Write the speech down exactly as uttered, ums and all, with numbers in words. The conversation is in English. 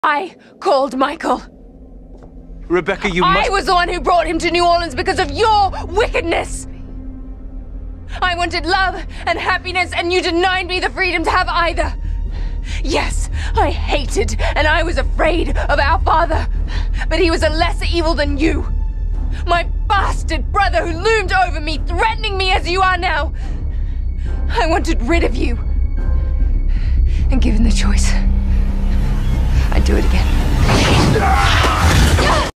I called Michael. Rebecca, you I must- was the one who brought him to New Orleans because of your wickedness! I wanted love and happiness, and you denied me the freedom to have either. Yes, I hated and I was afraid of our father, but he was a lesser evil than you. My bastard brother who loomed over me, threatening me as you are now. I wanted rid of you. And given the choice, I'd do it again.